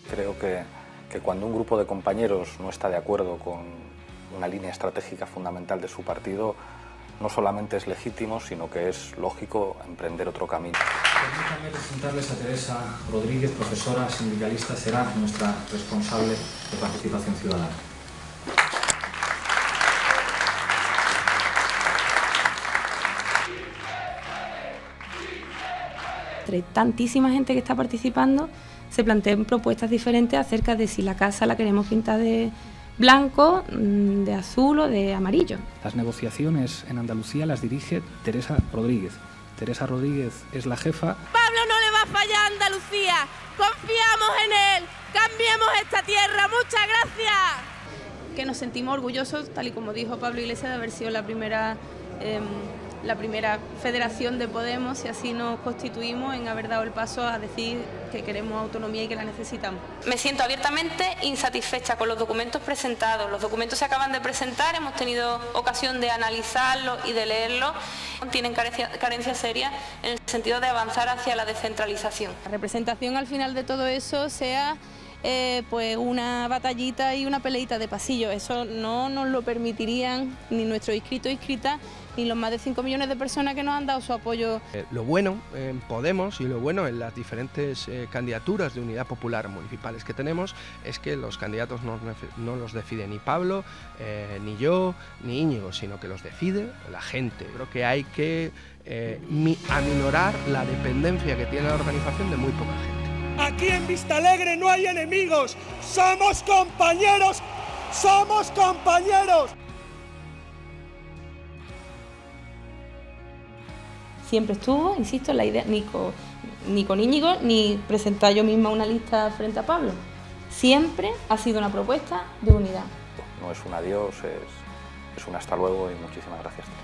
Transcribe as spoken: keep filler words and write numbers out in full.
Creo que, que cuando un grupo de compañeros no está de acuerdo con una línea estratégica fundamental de su partido, no solamente es legítimo, sino que es lógico emprender otro camino. Permítanme presentarles a Teresa Rodríguez, profesora sindicalista, será nuestra responsable de participación ciudadana. Entre tantísima gente que está participando, se plantean propuestas diferentes acerca de si la casa la queremos pintar de blanco, de azul o de amarillo. Las negociaciones en Andalucía las dirige Teresa Rodríguez. Teresa Rodríguez es la jefa. Pablo no le va a fallar a Andalucía, confiamos en él, cambiemos esta tierra, muchas gracias. Que nos sentimos orgullosos, tal y como dijo Pablo Iglesias, de haber sido la primera, eh, la primera federación de Podemos, y así nos constituimos en haber dado el paso a decir que queremos autonomía y que la necesitamos. Me siento abiertamente insatisfecha con los documentos presentados. Los documentos se acaban de presentar, hemos tenido ocasión de analizarlos y de leerlos. Tienen carencias carencia serias en el sentido de avanzar hacia la descentralización. La representación al final de todo eso sea eh, pues una batallita y una peleita de pasillo. Eso no nos lo permitirían ni nuestros inscritos e inscritas, ni los más de cinco millones de personas que nos han dado su apoyo. Eh, lo bueno en Podemos y lo bueno en las diferentes eh, candidaturas de unidad popular municipales que tenemos es que los candidatos no, no los decide ni Pablo, eh, ni yo, ni Íñigo, sino que los decide la gente. Creo que hay que eh, mi, aminorar la dependencia que tiene la organización de muy poca gente. Aquí en Vistalegre no hay enemigos, somos compañeros, somos compañeros. Siempre estuvo, insisto, la idea, ni con, ni con Íñigo, ni presentar yo misma una lista frente a Pablo. Siempre ha sido una propuesta de unidad. No es un adiós, es, es un hasta luego y muchísimas gracias.